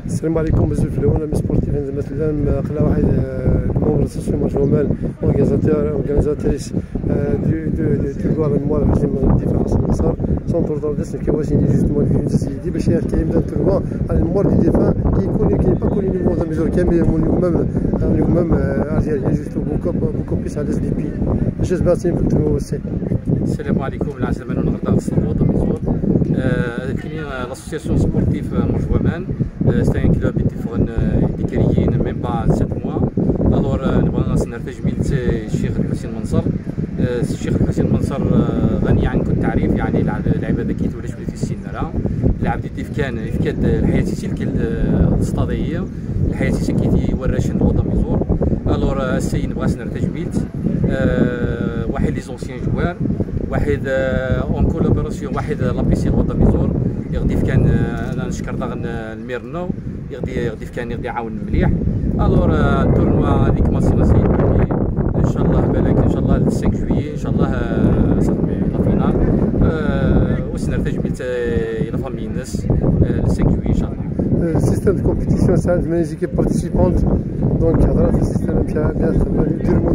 السلام عليكم. بزاف في الاول سبورتيف مثلا خلا واحد الممبر سوسيو جمال اورغانيزاتريس دو كوار الموال حسين الدفاع حسن النصر سونتر دور ديس كيواسي جوستمون سيدي باش كاين بدا تروا على الموال دي دفاع كيكون با كل نيفو دا ميزور كامل اليوم ارجيريا جوستو بوكو بيس على اس دي بي باش باسين في التروا سي. السلام عليكم. العزيمة نغردا الصبوط ميزور كاين لاسوسياسيون سبورتيف مرجومان c'est un club qui est créé même pas 7 mois. Alors نبغى نرتجي من الشيخ الحسين منصر. الشيخ الحسين منصر غني عن كل تعريف، يعني لعب ذكيت ولا شويه في السن راه لعب دي كان يفكاد الحياه سلك الاستاديه الحياه سلك وراشن الوطن ميزور. الور السيد نبغى نرتجي ميلت واحد لي زونسيان جوار، واحد اون كولابوراسيون، واحد لابيسي الوطن ميزور يغدي كان انا نشكر داغن الميرنو يغدي كان يغدي عاون مليح. الور التورنوا هذيك ماسينا سيد ان شاء الله بالك ان شاء الله 5 جويي ان شاء الله صافي لا فينال وسنرتج بيت الى فامي الناس 5 جويي ان شاء الله. السيستم دو كومبيتيسيون ساعد من ليزيكيب بارتيسيبونت دونك هضرات في السيستم مشى ديروا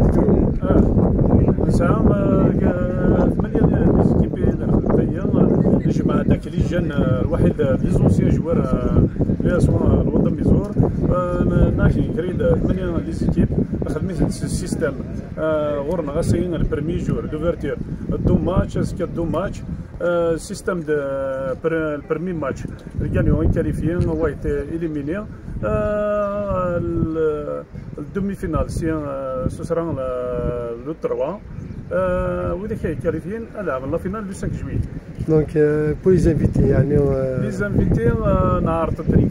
ساعه 8 ليزيكيب الجماعه داك اللي جان واحد لي زونسيان جوار سواء الوطن ميزور ناكي كريد 8 ليزيكيب خدمت السيستم غورنا غاسين البرمي جور دوفرتير دو ماتش اسكا دو ماتش سيستم دو البرمي ماتش الجانيو كاليفيين وايت اليميني الدومي فينال سي سوسران لو 3 وإذا كاين كاليفيين ألعب لا فينال لو 5 جويي. دونك بو لي زانفيتي يعني لي زانفيتي نهار التدريب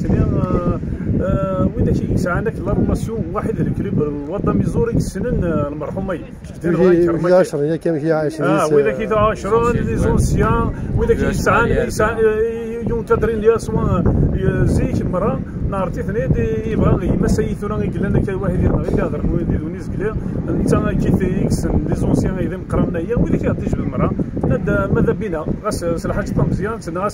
وإذا كاين ساعة عندك لا روماسيون واحد الكليب الوطن ميزوري السنن المرحومي في 10 هي كان فيها 20 وإذا كاين 10 لي زونسيان وإذا كاين ساعة يوم تدرين ليا سواء زيك مرة نهار تيثني يبغى يمسي ثورا يقول لنا كاين واحد يهضر ويدير ونيس قال انت كيف لي زونسيان اذا مقرنا هي وإذا كيعطيش بالمرة ماذا بينا غاس صلاحات مزيان سنا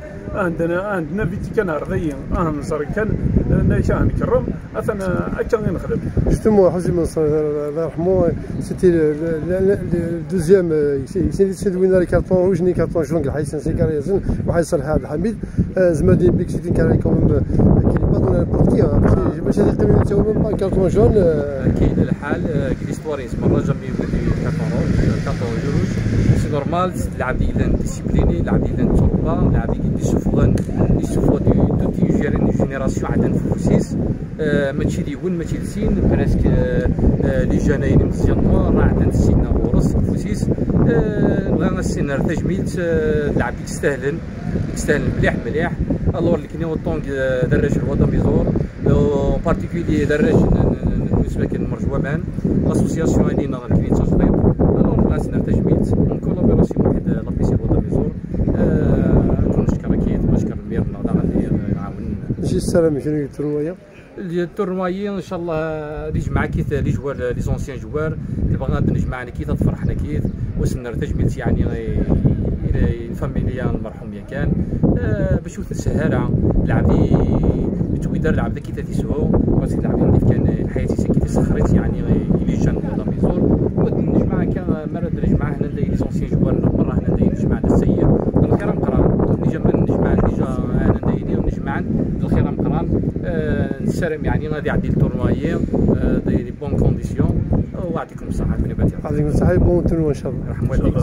عندنا فيتي كان رضيين نصر كان كان نكرم اثنا اكثر نخدم جوستومون حسين منصر الله يرحمه سيتي دوزيام سي وين لي كارطون روج ني كارطون جون حسين سيكاريزن وحي صالح عبد الحميد زمادي بيك سيتي كان كوم كاين با دون البارتي باش يقدروا يتساووا با كارطون جون كاين الحال كريستواري اسمه الرجل كارطون روج سي نورمال لعب ديال ديسيبليني لعب ديال توربا لعب ديال يشوفوا توتي جيرين جينيراسيون عندنا فوسيس ماشي لي ون ماشي لسين بريسك لي جاناين مزيان راه عندنا السينا ورس فوسيس بغينا السينا تجميلت لعب يستاهل مليح. الور اللي كاين طونغ دراج الوطن ميزور اون بارتيكولي دراج بالنسبه كاين مرجومان لاسوسياسيون هذينا كاين تجديد. الور بغينا تجميلت اون كولابوراسيون واحد لابيسي الوطن ميزور كنشكر اكيد ونشكر الميرنا اللي يعاون ماشي السلام شنو التروايه التورنوايي ان شاء الله لي جماعه كيت لي جوار لي زونسيان جوار اللي بغينا نجمعنا كيت تفرحنا كيت وسنرتجميلت يعني الفاميليا المرحوم كان باش تسهرها لعبي تويدر لعب كي تيسهو باسكو لعبي كان حياتي سكيت سخرت يعني لي جان ولا ميزور ونجمع كان مره نجمع هنا لي زونسيان جوار مره هنا نجمع السيد الخير مقران نجمع انا دايري ونجمع الخير مقران نسرم يعني غادي عندي التورنوايي دي بون كونديسيون ويعطيكم الصحه. يعطيكم الصحه بون تورنوا ان شاء الله.